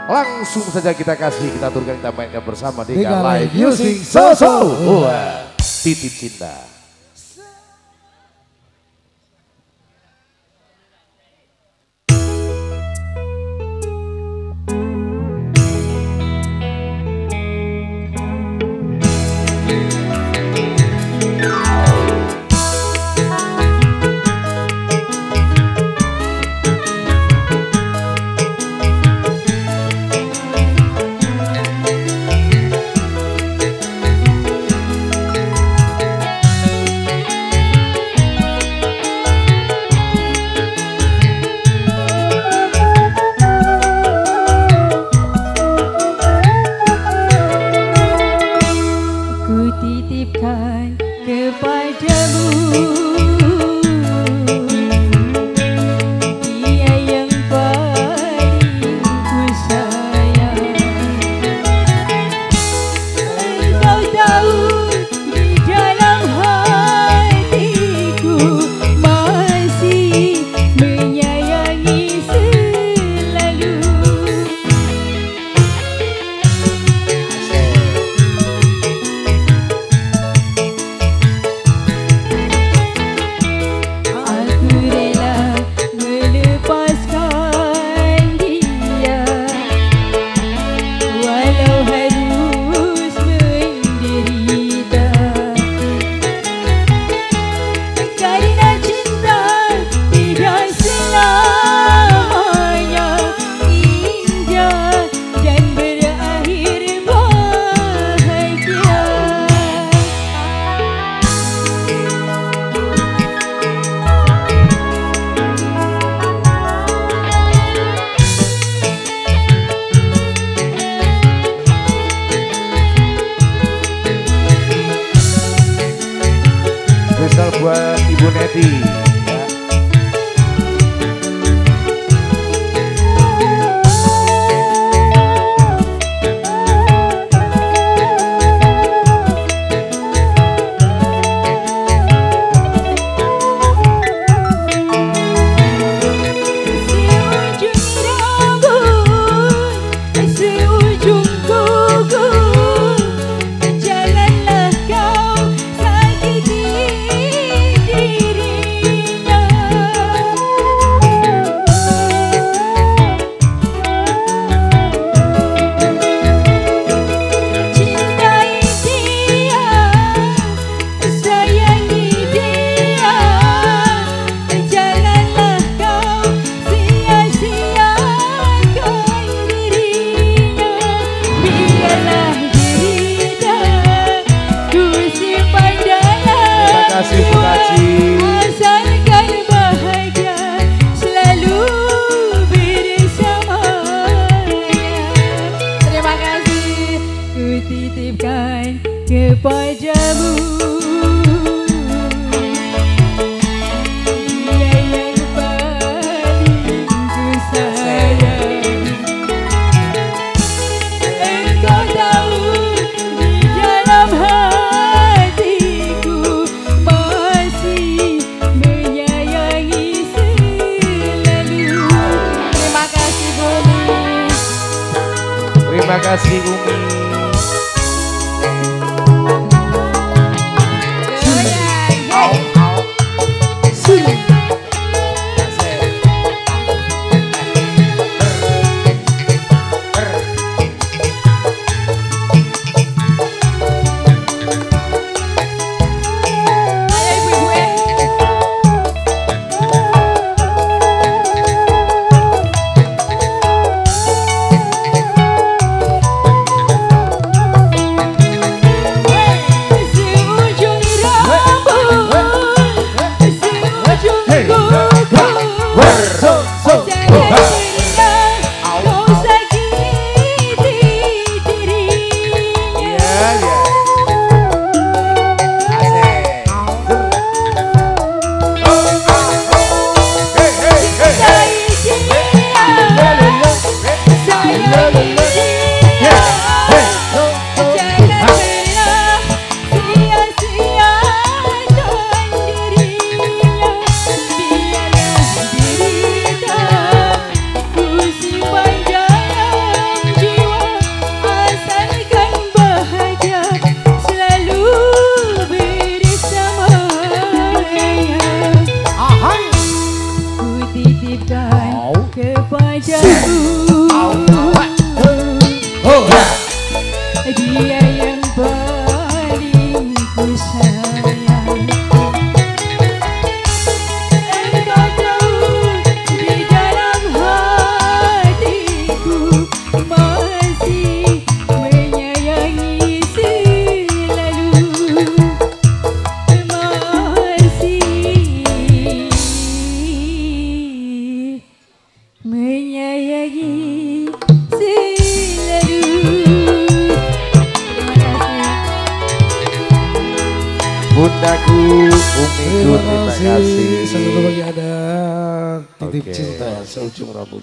Langsung saja kita turunkan, kita mainkan bersama dengan live music Titip Cinta. Buat Ibu Neti. Kepadamu dia yang paling ku sayang. Engkau tahu di dalam hatiku masih menyayangi selalu. Terima kasih Bumi. Terima kasih Umi. Dia yang paling ku sayang. Engkau tahu di dalam hatiku masih menyayangi selalu, masih menyayangi selalu. Bundaku, Umiku, terima kasih. Selalu bagi ada titip Oke. cinta seujung rambut.